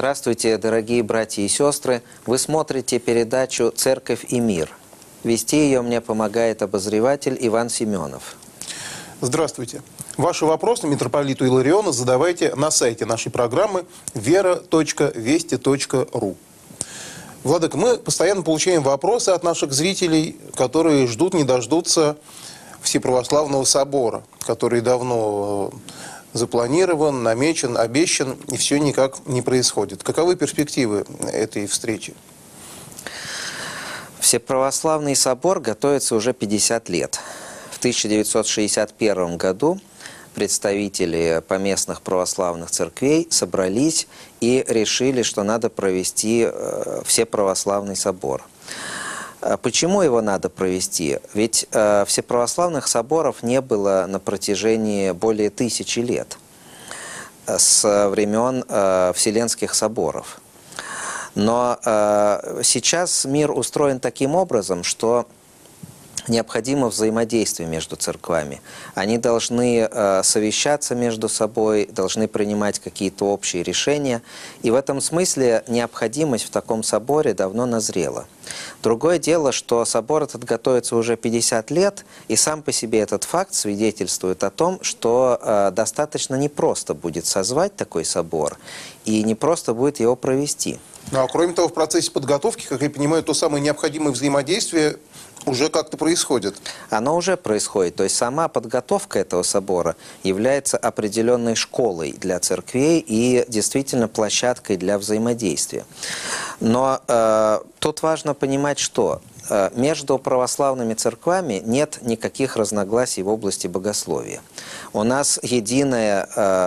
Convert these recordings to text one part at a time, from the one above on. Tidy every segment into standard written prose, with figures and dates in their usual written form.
Здравствуйте, дорогие братья и сестры! Вы смотрите передачу «Церковь и мир». Вести ее мне помогает обозреватель Иван Семенов. Здравствуйте. Ваши вопросы митрополиту Илариону задавайте на сайте нашей программы vera.vesti.ru. Владыка, мы постоянно получаем вопросы от наших зрителей, которые ждут, не дождутся Всеправославного собора, который давно запланирован, намечен, обещан, и все никак не происходит. Каковы перспективы этой встречи? Всеправославный собор готовится уже 50 лет. В 1961 году представители поместных православных церквей собрались и решили, что надо провести Всеправославный собор. Почему его надо провести? Ведь всеправославных соборов не было на протяжении более 1000 лет, с времен Вселенских соборов. Но сейчас мир устроен таким образом, что необходимо взаимодействие между церквами. Они должны совещаться между собой, должны принимать какие-то общие решения. И в этом смысле необходимость в таком соборе давно назрела. Другое дело, что собор этот готовится уже 50 лет, и сам по себе этот факт свидетельствует о том, что достаточно непросто будет созвать такой собор, и непросто будет его провести. Ну, а кроме того, в процессе подготовки, как я понимаю, то самое необходимое взаимодействие уже как-то происходит. Оно уже происходит. То есть сама подготовка этого собора является определенной школой для церквей и действительно площадкой для взаимодействия. Но тут важно понимать, что между православными церквами нет никаких разногласий в области богословия. У нас единое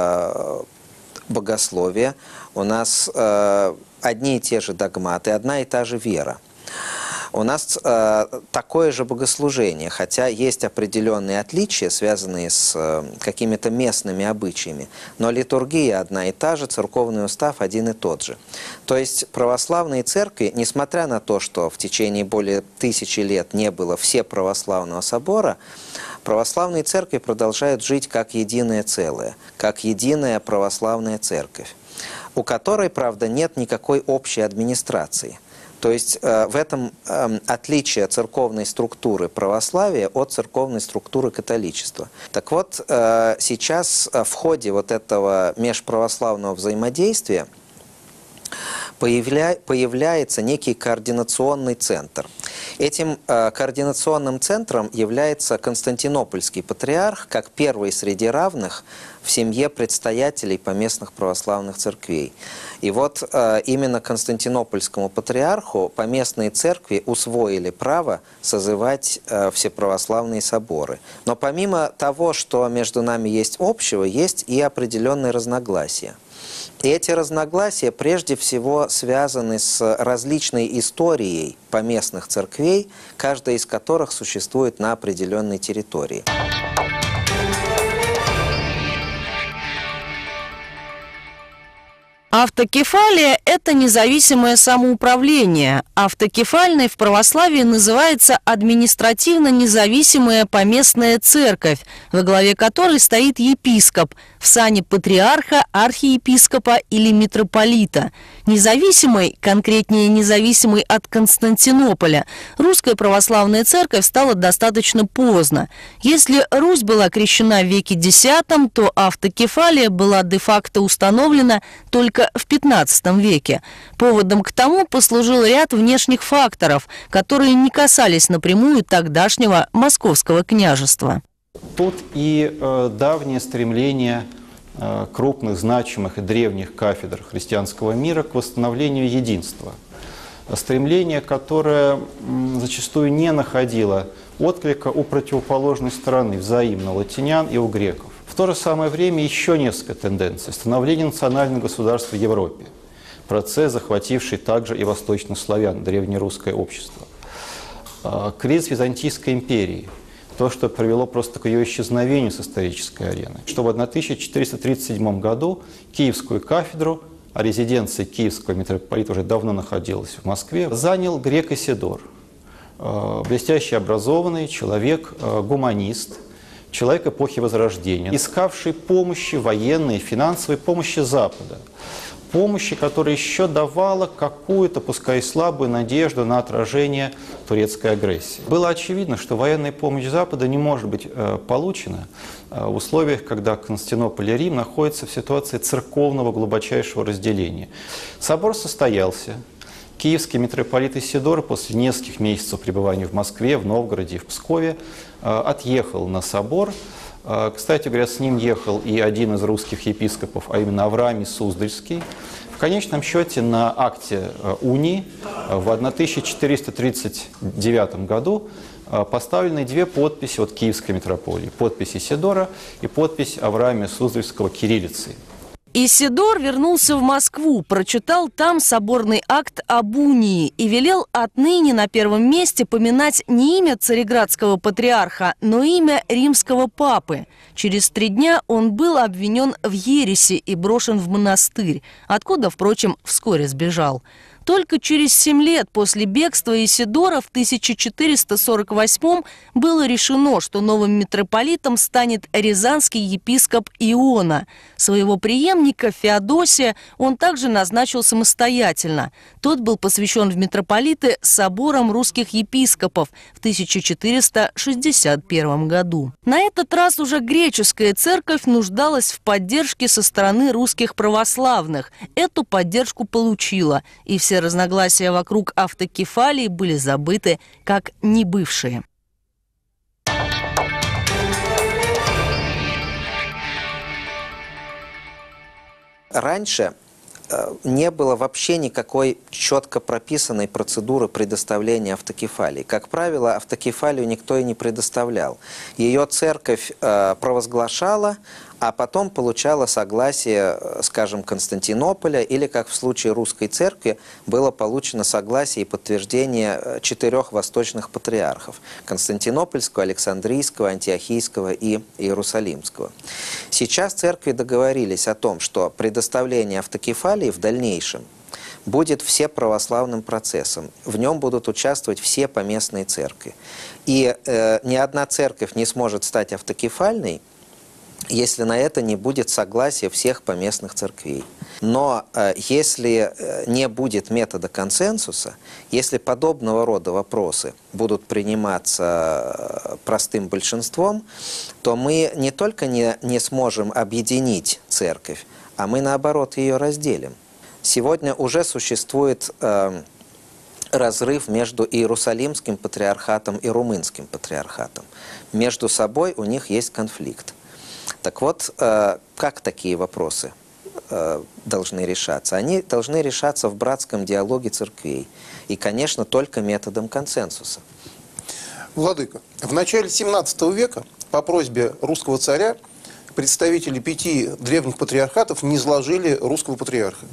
богословие, у нас одни и те же догматы, одна и та же вера. У нас такое же богослужение, хотя есть определенные отличия, связанные с какими-то местными обычаями, но литургия одна и та же, церковный устав один и тот же. То есть православные церкви, несмотря на то, что в течение более 1000 лет не было Всеправославного собора, православные церкви продолжают жить как единое целое, как единая православная церковь, у которой, правда, нет никакой общей администрации. То есть в этом отличие церковной структуры православия от церковной структуры католичества. Так вот, сейчас в ходе вот этого межправославного взаимодействия появляется некий координационный центр. Этим координационным центром является Константинопольский патриарх, как первый среди равных в семье предстоятелей поместных православных церквей. И вот именно Константинопольскому патриарху поместные церкви усвоили право созывать всеправославные соборы. Но помимо того, что между нами есть общего, есть и определенные разногласия. И эти разногласия прежде всего связаны с различной историей поместных церквей, каждая из которых существует на определенной территории. Автокефалия – это независимое самоуправление. Автокефальной в православии называется административно независимая поместная церковь, во главе которой стоит епископ в сане патриарха, архиепископа или митрополита. Независимой, конкретнее независимой от Константинополя, русская православная церковь стала достаточно поздно. Если Русь была крещена в веке X, то автокефалия была де-факто установлена только в XV веке. Поводом к тому послужил ряд внешних факторов, которые не касались напрямую тогдашнего Московского княжества. Тут и давнее стремление крупных, значимых и древних кафедр христианского мира к восстановлению единства. Стремление, которое зачастую не находило отклика у противоположной стороны, взаимно латинян и у греков. В то же самое время еще несколько тенденций. Становление национальных государств в Европе. Процесс, захвативший также и восточнославян, древнерусское общество. Кризис Византийской империи. То, что привело просто к ее исчезновению с исторической арены. Что в 1437 году Киевскую кафедру, а резиденция киевского митрополита уже давно находилась в Москве, занял грек Исидор. Блестяще образованный человек, гуманист, человек эпохи Возрождения, искавший помощи военной, финансовой помощи Запада. помощи, которая еще давала какую-то, пускай и слабую, надежду на отражение турецкой агрессии. Было очевидно, что военная помощь Запада не может быть получена в условиях, когда Константинополь и Рим находятся в ситуации церковного глубочайшего разделения. Собор состоялся. Киевский митрополит Исидор после нескольких месяцев пребывания в Москве, в Новгороде и в Пскове отъехал на собор. Кстати говоря, с ним ехал и один из русских епископов, а именно Авраамий Суздальский. В конечном счете на акте унии в 1439 году поставлены две подписи от Киевской митрополии. Подпись Исидора и подпись Авраамия Суздальского кириллицей. Исидор вернулся в Москву, прочитал там соборный акт об унии и велел отныне на первом месте поминать не имя цареградского патриарха, но имя римского папы. Через 3 дня он был обвинен в ереси и брошен в монастырь, откуда, впрочем, вскоре сбежал. Только через 7 лет после бегства Исидора в 1448 было решено, что новым митрополитом станет рязанский епископ Иона. Своего преемника Феодосия он также назначил самостоятельно. Тот был посвящен в митрополиты собором русских епископов в 1461 году. На этот раз уже греческая церковь нуждалась в поддержке со стороны русских православных. Эту поддержку получила, и все разногласия вокруг автокефалии были забыты как небывшие. Раньше не было вообще никакой четко прописанной процедуры предоставления автокефалии. Как правило, автокефалию никто и не предоставлял. Ее церковь провозглашала, а потом получала согласие, скажем, Константинополя, или, как в случае русской церкви, было получено согласие и подтверждение 4 восточных патриархов – Константинопольского, Александрийского, Антиохийского и Иерусалимского. Сейчас церкви договорились о том, что предоставление автокефалии в дальнейшем будет всеправославным процессом. В нем будут участвовать все поместные церкви. И ни одна церковь не сможет стать автокефальной, если на это не будет согласия всех поместных церквей. Но если не будет метода консенсуса, если подобного рода вопросы будут приниматься простым большинством, то мы не только не сможем объединить церковь, а мы, наоборот, ее разделим. Сегодня уже существует разрыв между Иерусалимским патриархатом и Румынским патриархатом. Между собой у них есть конфликт. Так вот, как такие вопросы должны решаться? Они должны решаться в братском диалоге церквей. И, конечно, только методом консенсуса. Владыка, в начале 17 века по просьбе русского царя представители 5 древних патриархатов низложили русского патриарха.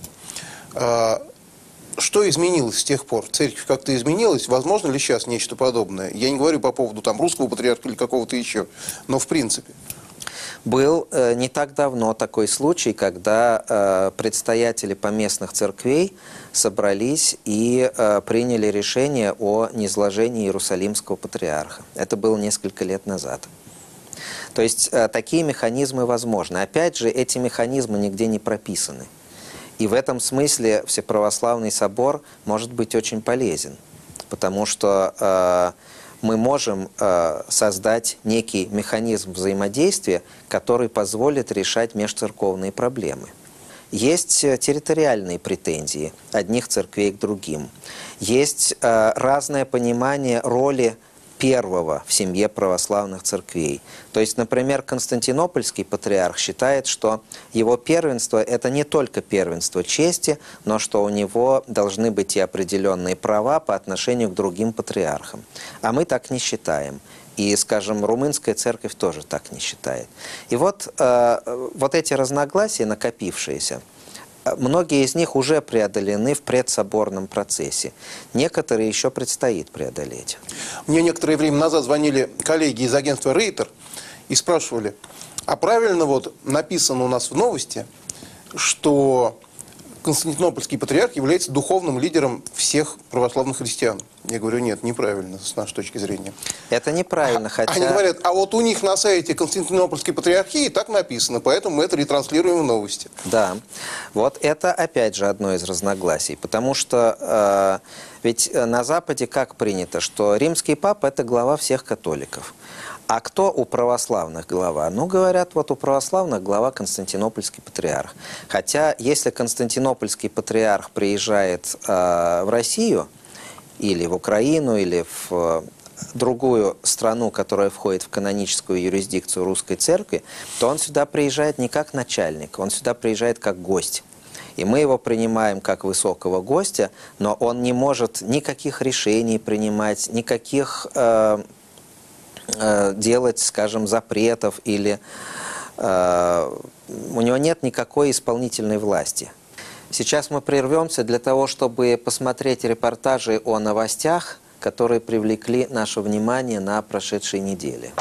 Что изменилось с тех пор? Церковь как-то изменилась? Возможно ли сейчас нечто подобное? Я не говорю по поводу русского патриарха или какого-то еще, но в принципе. Был не так давно такой случай, когда предстоятели поместных церквей собрались и приняли решение о низложении Иерусалимского патриарха. Это было несколько лет назад. То есть такие механизмы возможны. Опять же, эти механизмы нигде не прописаны. И в этом смысле Всеправославный собор может быть очень полезен, потому что мы можем создать некий механизм взаимодействия, который позволит решать межцерковные проблемы. Есть территориальные претензии одних церквей к другим. Есть разное понимание роли первого в семье православных церквей. То есть, например, Константинопольский патриарх считает, что его первенство – это не только первенство чести, но что у него должны быть и определенные права по отношению к другим патриархам. А мы так не считаем. И, скажем, румынская церковь тоже так не считает. И вот эти разногласия, накопившиеся, многие из них уже преодолены в предсоборном процессе. Некоторые еще предстоит преодолеть. Мне некоторое время назад звонили коллеги из агентства «Рейтер» и спрашивали, а правильно написано у нас в новости, что Константинопольский патриарх является духовным лидером всех православных христиан. Я говорю, нет, неправильно с нашей точки зрения. Это неправильно, хотя... Они говорят, а вот у них на сайте Константинопольской патриархии так написано, поэтому мы это ретранслируем в новости. Да, вот это опять же одно из разногласий, потому что ведь на Западе как принято, что римский папа – это глава всех католиков. А кто у православных глава? Ну, говорят, вот у православных глава Константинопольский патриарх. Хотя, если Константинопольский патриарх приезжает в Россию, или в Украину, или в другую страну, которая входит в каноническую юрисдикцию Русской Церкви, то он сюда приезжает не как начальник, он сюда приезжает как гость. И мы его принимаем как высокого гостя, но он не может никаких решений принимать, никаких... делать, скажем, запретов или у него нет никакой исполнительной власти. Сейчас мы прервемся для того, чтобы посмотреть репортажи о новостях, которые привлекли наше внимание на прошедшей неделе.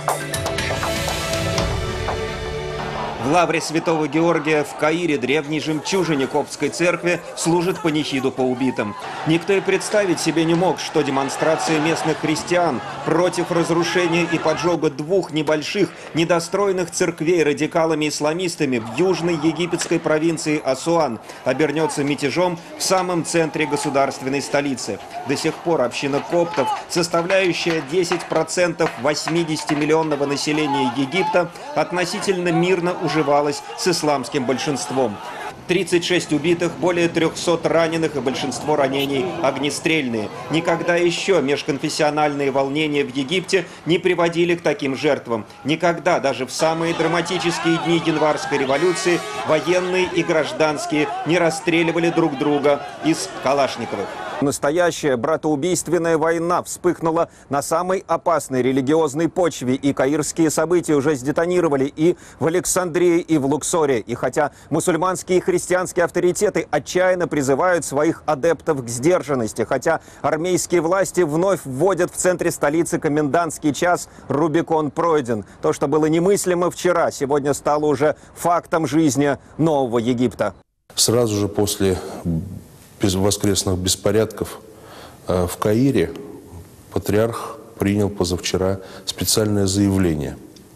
В лавре Святого Георгия в Каире, древней жемчужине Коптской церкви, служит панихиду по убитым. Никто и представить себе не мог, что демонстрация местных христиан против разрушения и поджога двух небольших недостроенных церквей радикалами-исламистами в южной египетской провинции Асуан обернется мятежом в самом центре государственной столицы. До сих пор община коптов, составляющая 10% 80-миллионного населения Египта, относительно мирно уживалась с исламским большинством. 36 убитых, более 300 раненых и большинство ранений огнестрельные. Никогда еще межконфессиональные волнения в Египте не приводили к таким жертвам. Никогда, даже в самые драматические дни январской революции, военные и гражданские не расстреливали друг друга из калашниковых. Настоящая братоубийственная война вспыхнула на самой опасной религиозной почве, и каирские события уже сдетонировали и в Александрии, и в Луксоре. И хотя мусульманские и христианские авторитеты отчаянно призывают своих адептов к сдержанности, хотя армейские власти вновь вводят в центре столицы комендантский час, Рубикон пройден. То, что было немыслимо вчера, сегодня стало уже фактом жизни нового Египта. Сразу же после воскресных беспорядков в Каире патриарх принял позавчера специальное заявление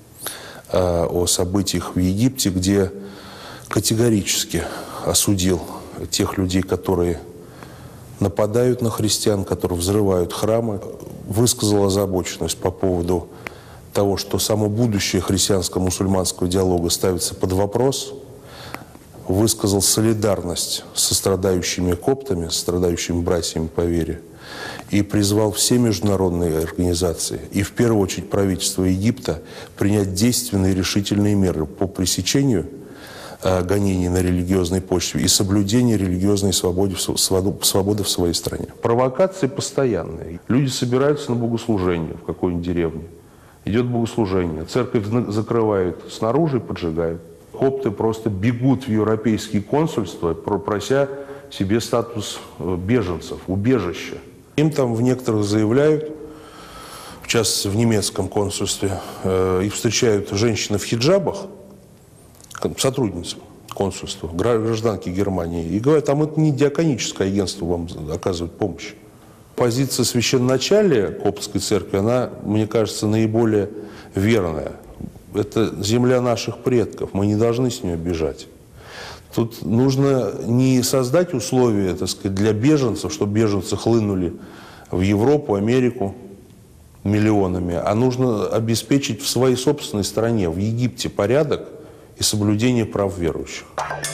о событиях в Египте, где категорически осудил тех людей, которые нападают на христиан, которые взрывают храмы, высказал озабоченность по поводу того, что само будущее христианско-мусульманского диалога ставится под вопрос, высказал солидарность со страдающими коптами, со страдающими братьями по вере, и призвал все международные организации, и в первую очередь правительство Египта, принять действенные и решительные меры по пресечению гонений на религиозной почве и соблюдению религиозной свободы в своей стране. Провокации постоянные. Люди собираются на богослужение в какой-нибудь деревне. Идет богослужение, церковь закрывают снаружи и поджигают. Копты просто бегут в европейские консульства, прося себе статус беженцев, убежища. Им там в некоторых заявляют, в частности в немецком консульстве, их встречают женщины в хиджабах, сотрудницы консульства, гражданки Германии, и говорят, а это не диаконическое агентство вам оказывает помощь. Позиция священноначалия Коптской церкви, она, мне кажется, наиболее верная. Это земля наших предков, мы не должны с нее бежать. Тут нужно не создать условия, так сказать, для беженцев, чтобы беженцы хлынули в Европу, Америку миллионами, а нужно обеспечить в своей собственной стране, в Египте, порядок и соблюдение прав верующих.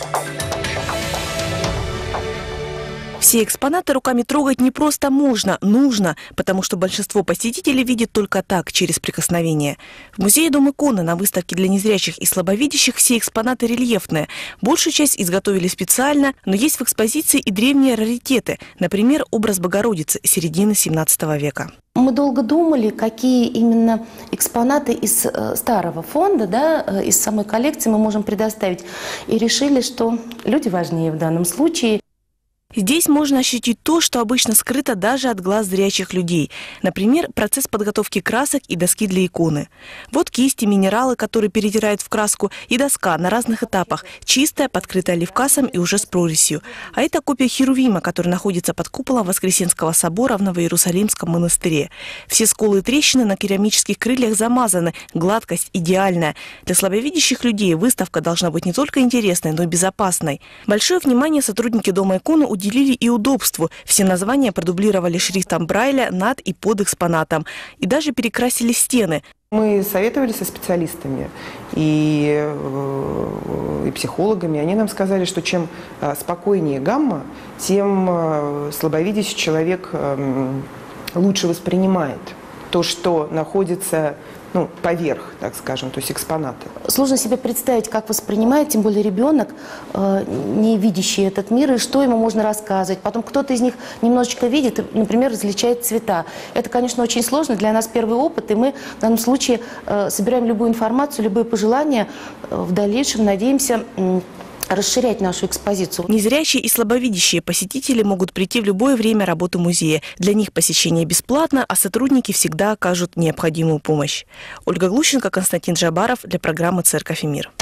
Все экспонаты руками трогать не просто можно, нужно, потому что большинство посетителей видит только так, через прикосновение. В музее Дом иконы на выставке для незрячих и слабовидящих все экспонаты рельефные. Большую часть изготовили специально, но есть в экспозиции и древние раритеты, например, образ Богородицы середины 17 века. Мы долго думали, какие именно экспонаты из старого фонда, из самой коллекции мы можем предоставить. И решили, что люди важнее в данном случае. Здесь можно ощутить то, что обычно скрыто даже от глаз зрячих людей. Например, процесс подготовки красок и доски для иконы. Вот кисти, минералы, которые перетирают в краску, и доска на разных этапах. Чистая, подкрытая левкасом и уже с прорезью. А это копия Херувима, который находится под куполом Воскресенского собора в Новоиерусалимском монастыре. Все сколы и трещины на керамических крыльях замазаны. Гладкость идеальная. Для слабовидящих людей выставка должна быть не только интересной, но и безопасной. Большое внимание сотрудники Дома иконы уделили и удобству. Все названия продублировали шрифтом Брайля над и под экспонатом. И даже перекрасили стены. Мы советовались со специалистами и психологами. Они нам сказали, что чем спокойнее гамма, тем слабовидящий человек лучше воспринимает то, что находится поверх, так скажем, то есть экспонаты. Сложно себе представить, как воспринимает, тем более ребенок, не видящий этот мир, и что ему можно рассказывать. Потом кто-то из них немножечко видит, и, например, различает цвета. Это, конечно, очень сложно, для нас первый опыт, и мы в данном случае собираем любую информацию, любые пожелания. В дальнейшем надеемся расширять нашу экспозицию. Незрячие и слабовидящие посетители могут прийти в любое время работы музея. Для них посещение бесплатно, а сотрудники всегда окажут необходимую помощь. Ольга Глущенко, Константин Джабаров для программы «Церковь и мир».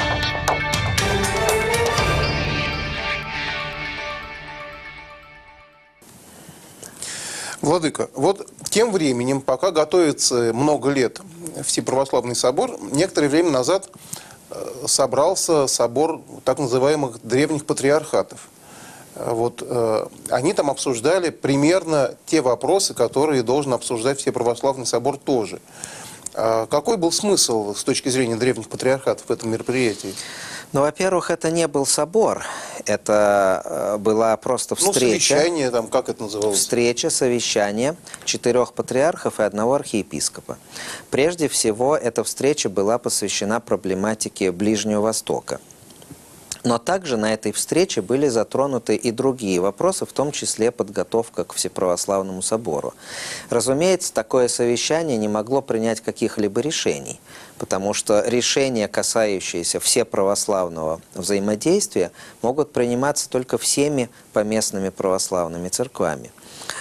Владыка, вот тем временем, пока готовится много лет Всеправославный собор, некоторое время назад собрался собор так называемых древних патриархатов. Вот, они там обсуждали примерно те вопросы, которые должен обсуждать Всеправославный собор тоже. Какой был смысл с точки зрения древних патриархатов в этом мероприятии? Ну, во-первых, это не был собор, это была просто встреча. Совещание, там, как это называлось? Встреча, совещание 4 патриархов и 1 архиепископа. Прежде всего, эта встреча была посвящена проблематике Ближнего Востока. Но также на этой встрече были затронуты и другие вопросы, в том числе подготовка к Всеправославному собору. Разумеется, такое совещание не могло принять каких-либо решений, потому что решения, касающиеся всеправославного взаимодействия, могут приниматься только всеми поместными православными церквами.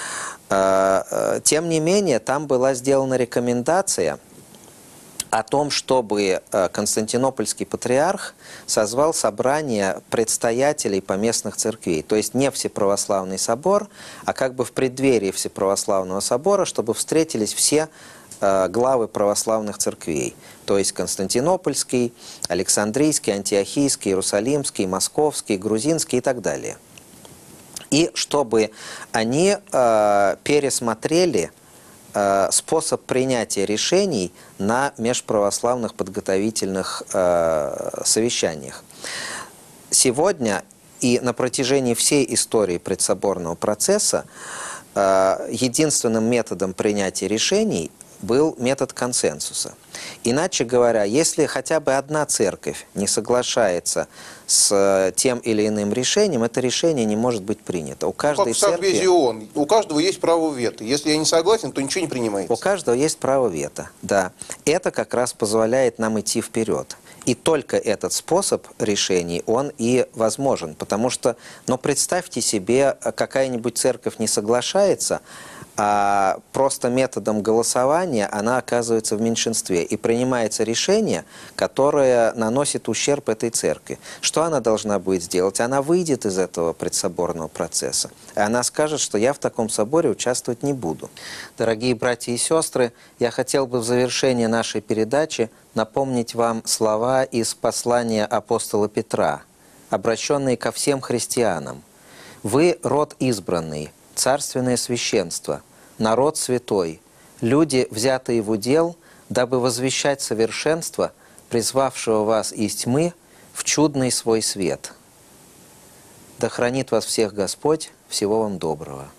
Тем не менее, там была сделана рекомендация о том, чтобы Константинопольский патриарх созвал собрание предстоятелей поместных церквей. То есть не Всеправославный собор, а как бы в преддверии Всеправославного собора, чтобы встретились все главы православных церквей. То есть Константинопольский, Александрийский, Антиохийский, Иерусалимский, Московский, Грузинский и так далее. И чтобы они пересмотрели способ принятия решений на межправославных подготовительных совещаниях. Сегодня и на протяжении всей истории предсоборного процесса единственным методом принятия решений был метод консенсуса. Иначе говоря, если хотя бы одна церковь не соглашается с тем или иным решением, это решение не может быть принято. У каждой церкви... У каждого есть право вето. Если я не согласен, то ничего не принимается. У каждого есть право вето, да. Это как раз позволяет нам идти вперед. И только этот способ решений, он и возможен. Потому что, представьте себе, какая-нибудь церковь не соглашается, а просто методом голосования она оказывается в меньшинстве. И принимается решение, которое наносит ущерб этой церкви. Что она должна будет сделать? Она выйдет из этого предсоборного процесса. И она скажет, что я в таком соборе участвовать не буду. Дорогие братья и сестры, я хотел бы в завершении нашей передачи напомнить вам слова из послания апостола Петра, обращенные ко всем христианам. «Вы род избранный, царственное священство, народ святой, люди, взятые в удел, дабы возвещать совершенство, призвавшего вас из тьмы в чудный свой свет. Да хранит вас всех Господь, всего вам доброго».